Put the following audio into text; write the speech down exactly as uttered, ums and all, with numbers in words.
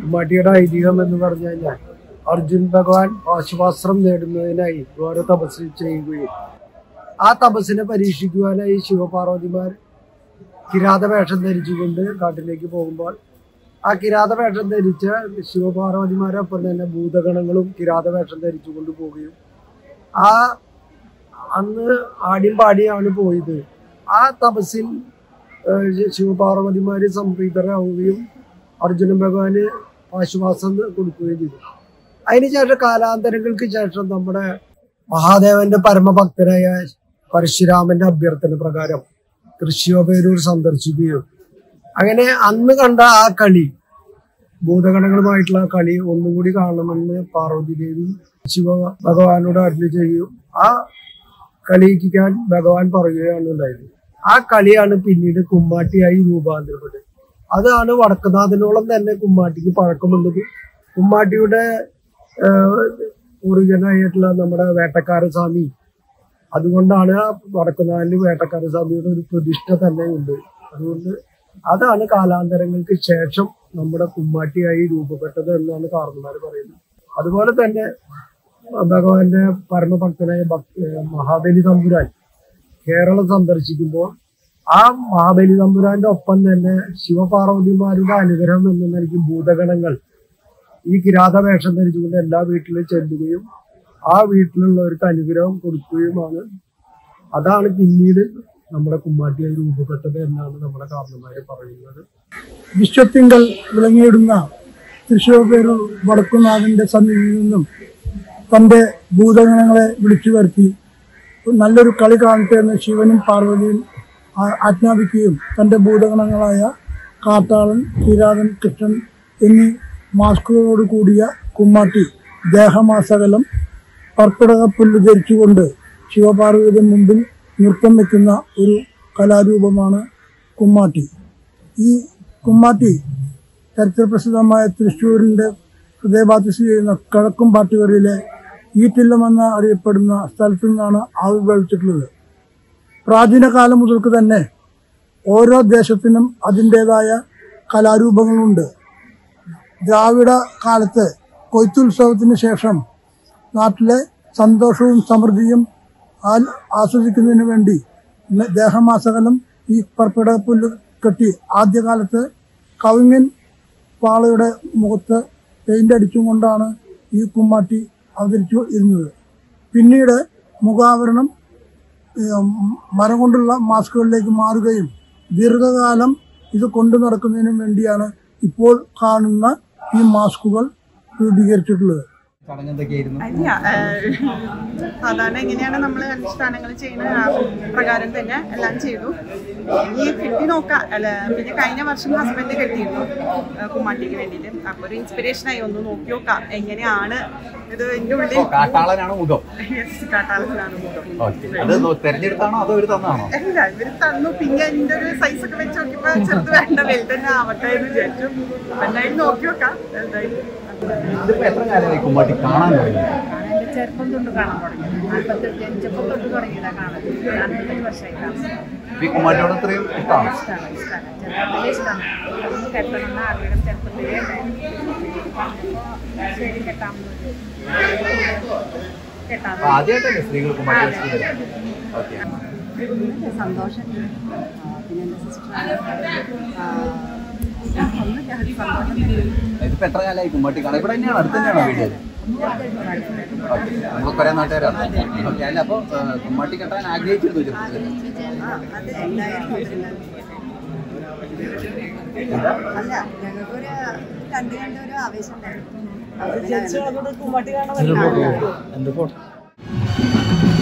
കുമ്മാട്ടിയുടെ ഐതിഹ്യം എന്ന് പറഞ്ഞു കഴിഞ്ഞാൽ അർജുൻ ഭഗവാൻ പാശുപാസ്ത്രം നേടുന്നതിനായി ഓരോ തപസ് ചെയ്യുകയും ആ തപസ്സിനെ പരീക്ഷിക്കുവാനായി ശിവപാർവതിമാർ കിരാത വേഷം ധരിച്ചുകൊണ്ട് കാട്ടിലേക്ക് പോകുമ്പോൾ ആ കിരാത വേഷം ധരിച്ച ശിവപാർവതിമാരൊപ്പം തന്നെ ഭൂതഗണങ്ങളും കിരാത വേഷം ധരിച്ചുകൊണ്ട് പോവുകയും ആ അന്ന് ആടിയും പാടിയാണ് പോയത്. ആ തപസ്സിൽ ശിവപാർവതിമാര് സംപ്രീതരാവുകയും അർജുന ഭഗവാന് ആശ്വാസം കൊടുക്കുകയും ചെയ്തു. അതിനുശേഷം കാലാന്തരങ്ങൾക്ക് ശേഷം നമ്മുടെ മഹാദേവന്റെ പരമഭക്തനായ പരശുരാമന്റെ അഭ്യർത്ഥന പ്രകാരം തൃശ്ശൂർ സന്ദർശിക്കുകയും അങ്ങനെ അന്ന് കണ്ട ആ കളി ഭൂതഗണങ്ങളുമായിട്ടുള്ള കളി ഒന്നും കൂടി കാണണമെന്ന് പാർവതി ദേവി ശിവ ഭഗവാനോട് അരുളി ചെയ്യുകയും ആ കളിക്കാൻ ഭഗവാൻ പറയുകയാണ് ഉണ്ടായത്. ആ കളിയാണ് പിന്നീട് കുമ്മാട്ടിയായി രൂപാന്തരപ്പെട്ടത്. അതാണ് വടക്കുനാഥനോളം തന്നെ കുമ്മാട്ടിക്ക് പഴക്കമുള്ളത്. കുമ്മാട്ടിയുടെ ഒറിജിനായിട്ടുള്ള നമ്മുടെ വേട്ടക്കാര സ്വാമി, അതുകൊണ്ടാണ് വടക്കുനാഥനിൽ വേട്ടക്കാര സ്വാമിയുടെ ഒരു പ്രതിഷ്ഠ തന്നെ ഉണ്ട്. അതുകൊണ്ട് അതാണ് കാലാന്തരങ്ങൾക്ക് ശേഷം നമ്മുടെ കുമ്മാട്ടിയായി രൂപപ്പെട്ടത് എന്നാണ് കാരണന്മാർ പറയുന്നത്. അതുപോലെ തന്നെ ഭഗവാന്റെ പരമഭക്തനായ മഹാബലി തമ്പുരാൻ കേരളം സന്ദർശിക്കുമ്പോൾ ആ മഹാബലി തമ്പുരാന്റെ ഒപ്പം തന്നെ ശിവപാർവതിമാരുടെ അനുഗ്രഹം എന്ന നിലയ്ക്ക് ഭൂതഗണങ്ങൾ ഈ കിരാത വേഷം ധരിച്ചുകൊണ്ട് എല്ലാ വീട്ടിലും ചെല്ലുകയും ആ വീട്ടിലുള്ളവർക്ക് അനുഗ്രഹം കൊടുക്കുകയുമാണ്. അതാണ് പിന്നീട് നമ്മുടെ കുമ്മാട്ടിയായി രൂപപ്പെട്ടത് എന്നാണ് നമ്മുടെ കാരണന്മാരെ പറയുന്നത്. വിശ്വത്തിങ്കൽ വിളങ്ങിയിടുന്ന തൃശ്ശൂർ വടക്കുനാഥന്റെ സന്നിധിയിൽ നിന്നും തന്റെ ഭൂതഗണങ്ങളെ വിളിച്ചു വരുത്തി നല്ലൊരു കളി കാണട്ടെ എന്ന് ശിവനും പാർവതിയും ആജ്ഞാപിക്കുകയും തന്റെ ഭൂതഗണങ്ങളായ കാട്ടാളൻ, കിരാതൻ, കൃഷ്ണൻ എന്നീ മാസ്കുകളോട് കൂടിയ കുമ്മാട്ടി ദേഹമാസകലം പർപ്പിടക പുല്ല് ധരിച്ചുകൊണ്ട് ശിവപാർവതിയുടെ മുമ്പിൽ നൃത്തം വയ്ക്കുന്ന ഒരു കലാരൂപമാണ് കുമ്മാട്ടി. ഈ കുമ്മാട്ടി ചരിത്രപ്രസിദ്ധമായ തൃശ്ശൂരിന്റെ ഹൃദയഭാഗത്ത് സ്ഥിതി ചെയ്യുന്ന കിഴക്കുംപാട്ടുകരയിലെ ഈറ്റില്ലമെന്ന് അറിയപ്പെടുന്ന സ്ഥലത്തു നിന്നാണ് ആവിർഭവിച്ചിട്ടുള്ളത്. പ്രാചീന കാലം മുതൽക്ക് തന്നെ ഓരോ ദേശത്തിനും അതിൻ്റെതായ കലാരൂപങ്ങളുണ്ട്. ദ്രാവിഡ കാലത്ത് കൊയ്ത്തുത്സവത്തിന് ശേഷം നാട്ടിലെ സന്തോഷവും സമൃദ്ധിയും ആസ്വദിക്കുന്നതിന് വേണ്ടി ദേഹമാസകലം ഈ പർപ്പിട പുല്ല് കെട്ടി ആദ്യകാലത്ത് കവിങ്ങൻ പാളയുടെ മുഖത്ത് പെയിന്റ് അടിച്ചും കൊണ്ടാണ് ഈ കുമ്മാട്ടി അവതരിച്ചു ഇരുന്നത്. പിന്നീട് മുഖാവരണം മരം കൊണ്ടുള്ള മാസ്കുകളിലേക്ക് മാറുകയും ദീർഘകാലം ഇത് കൊണ്ടു നടക്കുന്നതിനും വേണ്ടിയാണ് ഇപ്പോൾ കാണുന്ന ഈ മാസ്കുകൾ രൂപീകരിച്ചിട്ടുള്ളത്. അല്ല, സാധാരണ എങ്ങനെയാണ് നമ്മൾ അനുഷ്ഠാനങ്ങൾ ചെയ്യുന്നത് ആ പ്രകാരം തന്നെ എല്ലാം ചെയ്തു. ഈ കെട്ടി നോക്കാം അല്ല, പിന്നെ കഴിഞ്ഞ വർഷം ഹസ്ബൻഡ് കെട്ടിയിരുന്നു കുമ്മാട്ടിക്ക് വേണ്ടിയിട്ട്. അപ്പൊ ഒരു ഇൻസ്പിറേഷനായി ഒന്ന് നോക്കി നോക്കാം എങ്ങനെയാണ് ഇത്. എന്റെ ഉള്ളിൽ കാട്ടാളനാണ് മുഖം. കാട്ടാളനാണ് മുഖം തെരഞ്ഞെടുത്താണോ അതോ ഇവര് തന്നാണോ? അല്ല, ഇവര് തന്നു. പിന്നെ എന്റെ ഒരു സൈസ് ഒക്കെ വെച്ച് നോക്കിയപ്പോ ചെറുത് വേണ്ട, വലുത് തന്നെ ആവട്ടെ എന്ന് വിചാരിച്ചു. എന്തായാലും നോക്കി നോക്കാം. എന്തായാലും എത്ര കാലമായി കുമ്മാട്ടി കാണാൻ തുടങ്ങി? ചെറുപ്പം തൊട്ട് കാണാൻ തുടങ്ങി. നാൽപ്പത്തെട്ട് അഞ്ചപ്പം തൊട്ട് തുടങ്ങിയതാ കാണാൻ. നാൽപ്പത്തഞ്ച് വർഷമായി കാണാൻ. ഈ കുമ്മാട്ടിയോട് ഇത്രയും ഇഷ്ടമാണ്? ഇഷ്ടമാണ് ഇഷ്ടമാണ് ചെറുപ്പത്തിലേ ഇഷ്ടമാണ്. അതൊന്ന് കെട്ടണമെന്ന് ആഗ്രഹം ചെറുപ്പത്തിലേ ഉണ്ടായിരുന്നു. ശരി, കെട്ടാമെന്ന് കെട്ടാം. ആദ്യമായിട്ടല്ലേ സ്ത്രീകൾ കുമ്മാട്ടി? സന്തോഷം. പിന്നെ എൻ്റെ സിസ്റ്റർ ഇതിപ്പോ എത്ര കാലമായി കുമ്മാട്ടി കാണാൻ? ഇവിടെ തന്നെയാണോ, അടുത്ത് തന്നെയാണോ വീട്? നമ്മൾ കുറെ നാട്ടുകാരാണ്. ഓക്കെ. അല്ല, അപ്പൊ കുമ്മാട്ടി കെട്ടാൻ ആഗ്രഹിച്ചിരുന്നു ചെറുപ്പത്തിൽ? കുമ്മാട്ടി കാണാൻ